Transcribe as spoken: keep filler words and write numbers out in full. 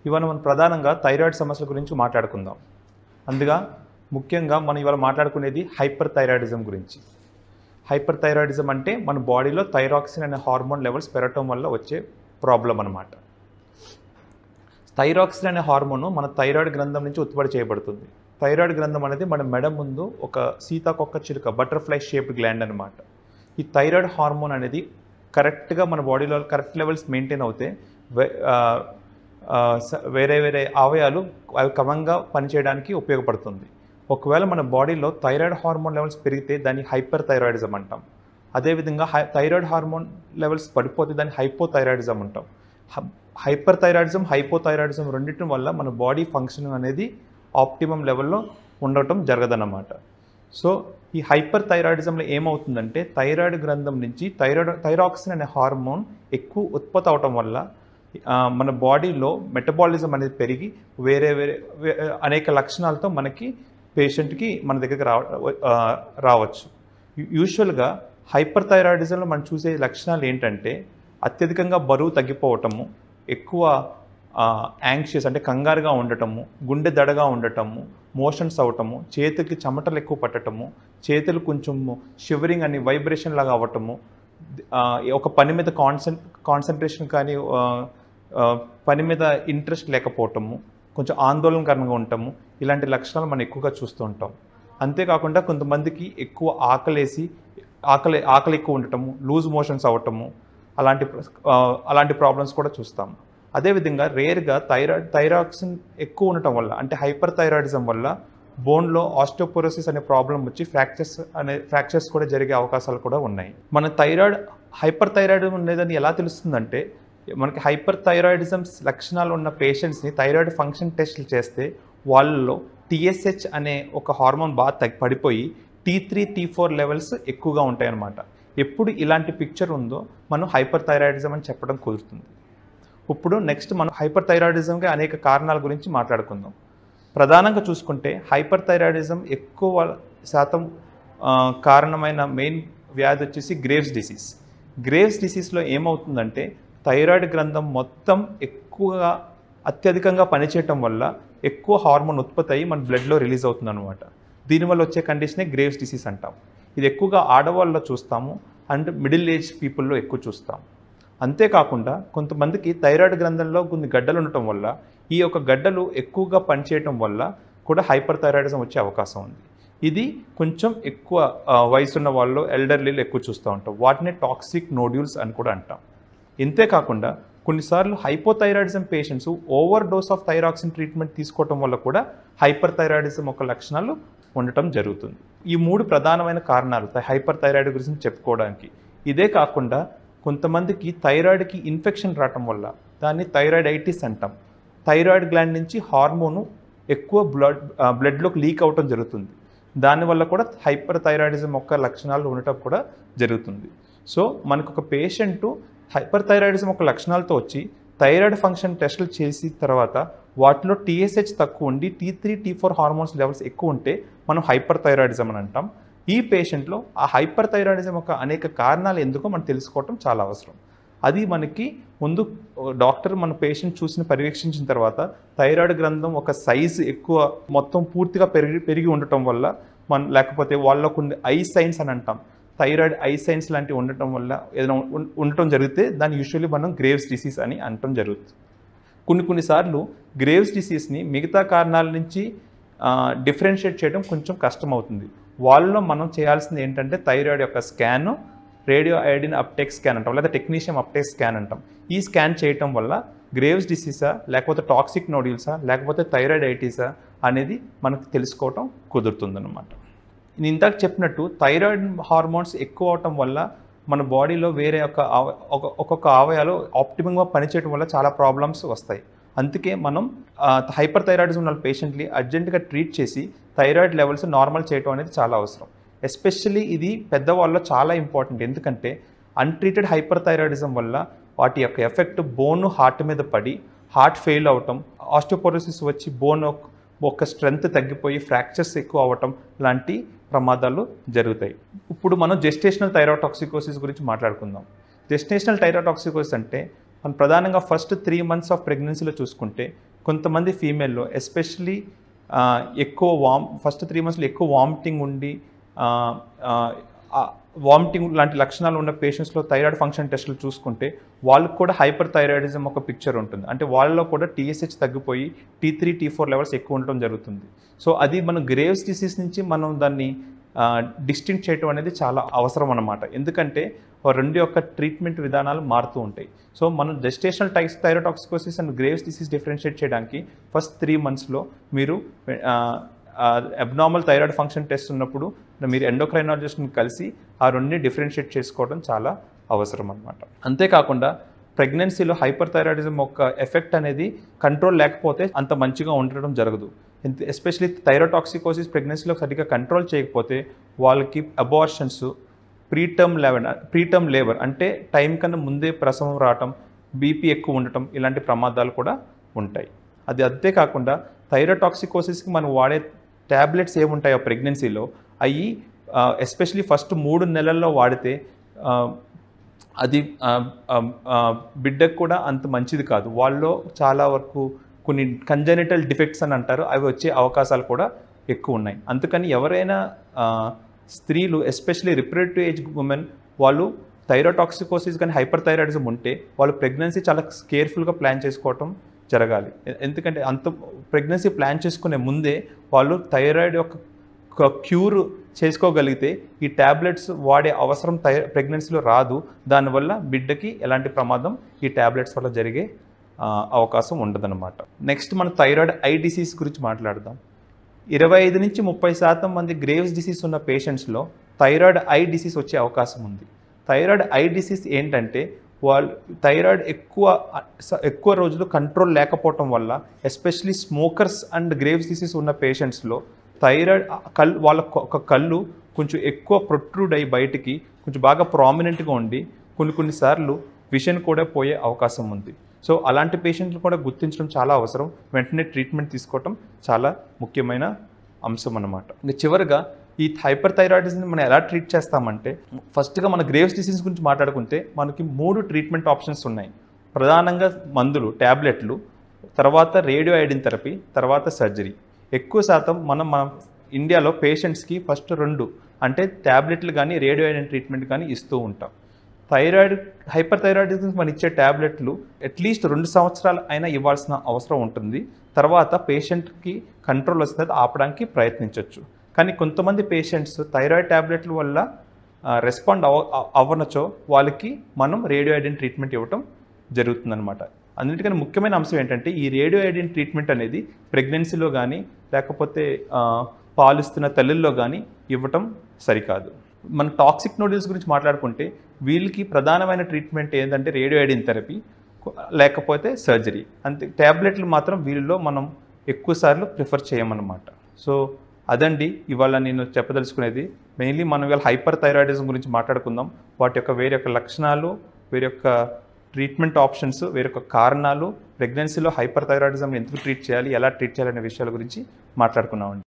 ఇవాళ మనం ప్రధానంగా థైరాయిడ్ సమస్యల గురించి మాట్లాడుకుందాం. అందుగా ముఖ్యంగా మనం ఇవాళ మాట్లాడుకునేది హైపర్ థైరాయిడిజం గురించి. హైపర్ థైరాయిడిజం అంటే మన బాడీలో థైరాక్సిన్ అనే హార్మోన్ లెవెల్స్ పెరగటం వల్ల వచ్చే ప్రాబ్లం అన్నమాట. థైరాక్సిన్ అనే హార్మోన్ మన థైరాయిడ్ గ్రంథం నుంచి ఉత్పత్తి చేయబడుతుంది. థైరాయిడ్ గ్రంథం అనేది మన మెడ ముందు ఒక సీతాకొక్క చిలుక బటర్ఫ్లై షేప్డ్ గ్లాండ్ అనమాట. ఈ థైరాయిడ్ హార్మోన్ అనేది కరెక్ట్గా మన బాడీలో కరెక్ట్ లెవెల్స్ మెయింటైన్ అవుతే వేరే వేరే అవయవాలు అవి క్రమంగా పనిచేయడానికి ఉపయోగపడుతుంది. ఒకవేళ మన బాడీలో థైరాయిడ్ హార్మోన్ లెవెల్స్ పెరిగితే దాన్ని హైపర్ థైరాయిడిజం అంటాం. అదేవిధంగా హై థైరాయిడ్ హార్మోన్ లెవెల్స్ పడిపోతే దాన్ని హైపోథైరాయిడిజం అంటాం. హైపర్ థైరాయిడిజం హైపోథైరాయిడిజం రెండింటి వల్ల మన బాడీ ఫంక్షనింగ్ అనేది ఆప్టిమం లెవెల్లో ఉండటం జరగదన్నమాట. సో ఈ హైపర్ థైరాయిడిజంలో ఏమవుతుందంటే థైరాయిడ్ గ్రంథం నుంచి థైరాయిడ్ థైరాక్సిన్ అనే హార్మోన్ ఎక్కువ ఉత్పత్తి అవటం వల్ల మన బాడీలో మెటబాలిజం అనేది పెరిగి వేరే వేరే అనేక లక్షణాలతో మనకి పేషెంట్కి మన దగ్గరికి రావ రావచ్చు. యూజువల్గా హైపర్ థైరాయిడిజంలో మనం చూసే లక్షణాలు ఏంటంటే అత్యధికంగా బరువు తగ్గిపోవటము, ఎక్కువ యాంగ్షియస్ అంటే కంగారుగా ఉండటము, గుండె దడగా ఉండటము, మోషన్స్ అవటము, చేతికి చెమటలు ఎక్కువ పట్టటము, చేతులు కొంచెం షివరింగ్ అని వైబ్రేషన్ లాగా అవ్వటము, ఒక పని మీద కాన్సన్ కాన్సన్ట్రేషన్ కానీ పని మీద ఇంట్రెస్ట్ లేకపోవటము, కొంచెం ఆందోళనకరంగా ఉండటము, ఇలాంటి లక్షణాలు మనం ఎక్కువగా చూస్తూ ఉంటాం. అంతేకాకుండా కొంతమందికి ఎక్కువ ఆకలేసి ఆకలి ఆకలి ఎక్కువ ఉండటము, లూజ్ మోషన్స్ అవ్వటము, అలాంటి అలాంటి ప్రాబ్లమ్స్ కూడా చూస్తాం. అదేవిధంగా రేర్గా థైరాయిడ్ థైరాక్సిన్ ఎక్కువ ఉండటం వల్ల అంటే హైపర్ థైరాయిడిజం వల్ల బోన్లో ఆస్టియోపోరోసిస్ అనే ప్రాబ్లం వచ్చి ఫ్రాక్చర్స్ అనే ఫ్రాక్చర్స్ కూడా జరిగే అవకాశాలు కూడా ఉన్నాయి. మన థైరాయిడ్ హైపర్ థైరాయిడ్ ఉండేదని ఎలా తెలుస్తుందంటే మనకి హైపర్ థైరాయిడిజం లక్షణాలు ఉన్న పేషెంట్స్ని థైరాయిడ్ ఫంక్షన్ టెస్ట్లు చేస్తే వాళ్ళలో టీఎస్హెచ్ అనే ఒక హార్మోన్ బాగా తగ్గి పడిపోయి T three T four levels ఎక్కువగా ఉంటాయన్నమాట. ఎప్పుడు ఇలాంటి పిక్చర్ ఉందో మనం హైపర్ థైరాయిడిజం అని చెప్పడం కుదురుతుంది. ఇప్పుడు నెక్స్ట్ మనం హైపర్ థైరాయిడిజంకి అనేక కారణాల గురించి మాట్లాడుకుందాం. ప్రధానంగా చూసుకుంటే హైపర్ థైరాయిడిజం ఎక్కువ శాతం కారణమైన మెయిన్ వ్యాధి వచ్చేసి గ్రేవ్స్ డిసీజ్. గ్రేవ్స్ డిసీజ్లో ఏమవుతుందంటే థైరాయిడ్ గ్రంథం మొత్తం ఎక్కువగా అత్యధికంగా పనిచేయటం వల్ల ఎక్కువ హార్మోన్ ఉత్పత్తి అయ్యి మన బ్లడ్లో రిలీజ్ అవుతుంది అనమాట. దీనివల్ల వచ్చే కండిషనే గ్రేవ్స్ డిసీజ్ అంటాం. ఇది ఎక్కువగా ఆడవాళ్ళలో చూస్తాము అండ్ మిడిల్ ఏజ్ పీపుల్లో ఎక్కువ చూస్తాం. అంతేకాకుండా కొంతమందికి థైరాయిడ్ గ్రంథంలో కొన్ని గడ్డలు ఉండటం వల్ల ఈ యొక్క గడ్డలు ఎక్కువగా పనిచేయటం వల్ల కూడా హైపర్ థైరాయిడిజం వచ్చే అవకాశం ఉంది. ఇది కొంచెం ఎక్కువ వయసున్న వాళ్ళు ఎల్డర్లీలు ఎక్కువ చూస్తూ ఉంటాం. వాటిని టాక్సిక్ నోడ్యూల్స్ అని కూడా అంటాం. ఇంతేకాకుండా కొన్నిసార్లు hypothyroidism patients overdose of thyroxine treatment తీసుకోవటం వల్ల కూడా హైపర్ థైరాయిడిజం యొక్క లక్షణాలు ఉండటం జరుగుతుంది. ఈ మూడు ప్రధానమైన కారణాలు హైపర్ థైరాయిడ్ గురించి చెప్పుకోవడానికి. ఇదే కాకుండా కొంతమందికి థైరాయిడ్కి ఇన్ఫెక్షన్ రావటం వల్ల దాన్ని థైరాయిడైటిస్ అంటాం. థైరాయిడ్ గ్లాండ్ నుంచి హార్మోను ఎక్కువ బ్లడ్ బ్లడ్లోకి లీక్ అవటం జరుగుతుంది. దానివల్ల కూడా హైపర్ థైరాయిడిజం యొక్క లక్షణాలు ఉండటం కూడా జరుగుతుంది. సో మనకు ఒక పేషెంటు హైపర్ థైరాయిడిజం యొక్క లక్షణాలతో వచ్చి థైరాయిడ్ ఫంక్షన్ టెస్టులు చేసిన తర్వాత వాటిలో టీఎస్హెచ్ తక్కువ ఉండి T three T four hormones levels ఎక్కువ ఉంటే మనం హైపర్ థైరాయిడిజం అని అంటాం. ఈ పేషెంట్లో ఆ హైపర్ థైరాయిడిజం యొక్క అనేక కారణాలు ఎందుకో మనం తెలుసుకోవటం చాలా అవసరం. అది మనకి ముందు డాక్టర్ మన పేషెంట్ చూసిన పర్యవేక్షించిన తర్వాత థైరాయిడ్ గ్రంథం ఒక సైజు ఎక్కువ మొత్తం పూర్తిగా పెరిగి పెరిగి ఉండటం వల్ల మన లేకపోతే వాళ్ళ కొన్ని ఐ సైన్స్ అని అంటాం. థైరాయిడ్ ఐ సైన్స్ లాంటివి ఉండటం వల్ల ఏదైనా ఉండటం జరిగితే దాన్ని యూజువల్లీ మనం గ్రేవ్స్ డిసీజ్ అని అనటం జరుగుతుంది. కొన్ని కొన్నిసార్లు గ్రేవ్స్ డిసీజ్ని మిగతా కారణాల నుంచి డిఫరెన్షియేట్ చేయడం కొంచెం కష్టం అవుతుంది. వాళ్ళలో మనం చేయాల్సింది ఏంటంటే థైరాయిడ్ యొక్క scan, radio iodine uptake scan అంటాం, లేదా టెక్నీషియం అప్టేక్ స్కాన్ అంటాం. ఈ స్కాన్ చేయటం వల్ల గ్రేవ్స్ డిసీజా లేకపోతే టాక్సిక్ నోడ్యూల్సా లేకపోతే థైరాయిడైటిసా అనేది మనకు తెలుసుకోవటం కుదురుతుందన్నమాట. నేను ఇందాక చెప్పినట్టు థైరాయిడ్ హార్మోన్స్ ఎక్కువ అవటం వల్ల మన బాడీలో వేరే ఒక ఒక్కొక్క అవయవాలు ఆప్టిమంగా పనిచేయడం వల్ల చాలా ప్రాబ్లమ్స్ వస్తాయి. అందుకే మనం హైపర్ థైరాయిడిజం ఉన్న పేషెంట్ని అర్జెంటుగా ట్రీట్ చేసి థైరాయిడ్ లెవెల్స్ నార్మల్ చేయడం అనేది చాలా అవసరం. ఎస్పెషల్లీ ఇది పెద్దవాళ్ళలో చాలా ఇంపార్టెంట్. ఎందుకంటే అన్ట్రీటెడ్ హైపర్ థైరాయిడిజం వల్ల వాటి యొక్క ఎఫెక్ట్ బోన్ హార్ట్ మీద పడి హార్ట్ ఫెయిల్ అవటం, ఆస్టియోపోరోసిస్ వచ్చి బోన్ ఒక స్ట్రెంగ్త్ తగ్గిపోయి ఫ్రాక్చర్స్ ఎక్కువ అవ్వటం లాంటి ప్రమాదాలు జరుగుతాయి. ఇప్పుడు మనం జెస్టేషనల్ థైరాటాక్సికోసిస్ గురించి మాట్లాడుకుందాం. జెస్టేషనల్ థైరాటాక్సికోసిస్ అంటే మనం ప్రధానంగా ఫస్ట్ త్రీ మంత్స్ ఆఫ్ ప్రెగ్నెన్సీలో చూసుకుంటే కొంతమంది ఫీమేల్లో ఎస్పెషలీ ఎక్కువ వామ్ ఫస్ట్ త్రీ మంత్స్లో ఎక్కువ వామిటింగ్ ఉండి వామిటింగ్ లాంటి లక్షణాలు ఉన్న పేషెంట్స్లో థైరాయిడ్ ఫంక్షన్ టెస్టులు చూసుకుంటే వాళ్ళకు కూడా హైపర్ థైరాయిడిజం ఒక పిక్చర్ ఉంటుంది. అంటే వాళ్ళలో కూడా టీఎస్హెచ్ తగ్గిపోయి T three T four levels ఎక్కువ ఉండటం జరుగుతుంది. సో అది మనం గ్రేవ్స్ డిసీజ్ నుంచి మనం దాన్ని డిస్టింక్ట్ చేయడం అనేది చాలా అవసరం అన్నమాట. ఎందుకంటే రెండు యొక్క ట్రీట్మెంట్ విధానాలు మారుతూ ఉంటాయి. సో మనం gestational types thyrotoxicosis and Graves disease differentiate చేయడానికి ఫస్ట్ త్రీ మంత్స్లో మీరు అబ్నార్మల్ థైరాయిడ్ ఫంక్షన్ టెస్ట్ ఉన్నప్పుడు మీరు ఎండోక్రైనాలజిస్ట్ని కలిసి ఆ రెండుని డిఫరెన్షియేట్ చేసుకోవడం చాలా అవసరం అన్నమాట. అంతేకాకుండా ప్రెగ్నెన్సీలో హైపర్ థైరాయిడిజం యొక్క ఎఫెక్ట్ అనేది కంట్రోల్ లేకపోతే అంత మంచిగా ఉండడం జరగదు. ఎస్పెషలీ థైరోటాక్సికోసిస్ ప్రెగ్నెన్సీలో సరిగ్గా కంట్రోల్ చేయకపోతే వాళ్ళకి abortions, preterm eleven preterm labour అంటే టైం కన్నా ముందే ప్రసవం రావటం, బీపీ ఎక్కువ ఉండటం ఇలాంటి ప్రమాదాలు కూడా ఉంటాయి. అది అంతేకాకుండా థైరోటాక్సికోసిస్కి మనం వాడే ట్యాబ్లెట్స్ ఏముంటాయో ప్రెగ్నెన్సీలో అవి ఎస్పెషలీ ఫస్ట్ మూడు నెలల్లో వాడితే అది బిడ్డకు కూడా అంత మంచిది కాదు. వాళ్ళలో చాలా వరకు కొన్ని కంజెనిటల్ డిఫెక్ట్స్ అని అంటారు, అవి వచ్చే అవకాశాలు కూడా ఎక్కువ ఉన్నాయి. అందుకని ఎవరైనా స్త్రీలు ఎస్పెషలీ రిప్రొడక్టివ్ ఏజ్ ఉమెన్ వాళ్ళు థైరోటాక్సికోసిస్ కానీ హైపర్ థైరాయిడిజం ఉంటే వాళ్ళు ప్రెగ్నెన్సీ చాలా కేర్ఫుల్గా ప్లాన్ చేసుకోవటం జరగాలి. ఎందుకంటే అంత ప్రెగ్నెన్సీ ప్లాన్ చేసుకునే ముందే వాళ్ళు థైరాయిడ్ యొక్క క్యూర్ చేసుకోగలిగితే ఈ ట్యాబ్లెట్స్ వాడే అవసరం థై ప్రెగ్నెన్సీలో రాదు. దానివల్ల బిడ్డకి ఎలాంటి ప్రమాదం ఈ ట్యాబ్లెట్స్ వల్ల జరిగే అవకాశం ఉండదన్నమాట. నెక్స్ట్ మనం థైరాయిడ్ ఐ డిసీజ్ గురించి మాట్లాడదాం. ఇరవై ఐదు నుంచి ముప్పై శాతం మంది గ్రేవ్స్ డిసీజ్ ఉన్న పేషెంట్స్లో థైరాయిడ్ ఐ డిసీజ్ వచ్చే అవకాశం ఉంది. థైరాయిడ్ ఐ డిసీజ్ ఏంటంటే వాళ్ళు థైరాయిడ్ ఎక్కువ ఎక్కువ రోజులు కంట్రోల్ లేకపోవటం వల్ల especially smokers and Graves disease ఉన్న పేషెంట్స్లో థైరాయిడ్ కళ్ళు వాళ్ళ ఒక కళ్ళు కొంచెం ఎక్కువ ప్రొట్రూడ్ అయ్యి బయటికి కొంచెం బాగా ప్రామినెంట్గా ఉండి కొన్ని కొన్నిసార్లు విషన్ కూడా పోయే అవకాశం ఉంది. సో అలాంటి పేషెంట్లు కూడా గుర్తించడం చాలా అవసరం. వెంటనే ట్రీట్మెంట్ తీసుకోవటం చాలా ముఖ్యమైన అంశం అన్నమాట. ఇంకా చివరిగా ఈ హైపర్ థైరాయిడిజంని మనం ఎలా ట్రీట్ చేస్తామంటే ఫస్ట్గా మన గ్రేవ్స్ డిసీజ్ గురించి మాట్లాడుకుంటే మనకి మూడు ట్రీట్మెంట్ ఆప్షన్స్ ఉన్నాయి. ప్రధానంగా మందులు, ట్యాబ్లెట్లు, తర్వాత రేడియో ఐడిన్ థెరపీ, తర్వాత సర్జరీ. ఎక్కువ శాతం మనం మన ఇండియాలో పేషెంట్స్కి ఫస్ట్ రెండు అంటే ట్యాబ్లెట్లు కానీ రేడియో ఐడిన్ ట్రీట్మెంట్ కానీ ఇస్తూ ఉంటాం. థైరాయిడ్ హైపర్ థైరాయిడిజం మనం ఇచ్చే ట్యాబ్లెట్లు అట్లీస్ట్ రెండు సంవత్సరాలు అయినా ఇవ్వాల్సిన అవసరం ఉంటుంది. తర్వాత పేషెంట్కి కంట్రోల్ వస్తుంది ఆపడానికి ప్రయత్నించవచ్చు. కానీ కొంతమంది పేషెంట్స్ థైరాయిడ్ ట్యాబ్లెట్ల వల్ల రెస్పాండ్ అవ అవ్వనచో వాళ్ళకి మనం రేడియో ఐడిన్ ట్రీట్మెంట్ ఇవ్వటం జరుగుతుందన్నమాట. అన్నిటికన్నా ముఖ్యమైన అంశం ఏంటంటే ఈ రేడియో ఐడిన్ ట్రీట్మెంట్ అనేది ప్రెగ్నెన్సీలో కానీ లేకపోతే పాలిస్తున్న తల్లుల్లో కానీ ఇవ్వటం సరికాదు. మన టాక్సిక్ నోడ్యూల్స్ గురించి మాట్లాడుకుంటే వీళ్ళకి ప్రధానమైన ట్రీట్మెంట్ ఏంటంటే రేడియో ఐడిన్ థెరపీ లేకపోతే సర్జరీ. అంతే, ట్యాబ్లెట్లు మాత్రం వీళ్ళలో మనం ఎక్కువసార్లు ప్రిఫర్ చేయమన్నమాట. సో అదండి ఇవాళ నేను చెప్పదలుచుకునేది. మెయిన్లీ మనం ఇవాళ హైపర్ థైరాయిడిజం గురించి మాట్లాడుకుందాం. వాటి యొక్క వేరే యొక్క లక్షణాలు, వేరే యొక్క ట్రీట్మెంట్ ఆప్షన్స్, వేరే యొక్క కారణాలు, ప్రెగ్నెన్సీలో హైపర్ థైరాయిడిజం ఎందుకు ట్రీట్ చేయాలి, ఎలా ట్రీట్ చేయాలనే విషయాల గురించి మాట్లాడుకున్నామండి.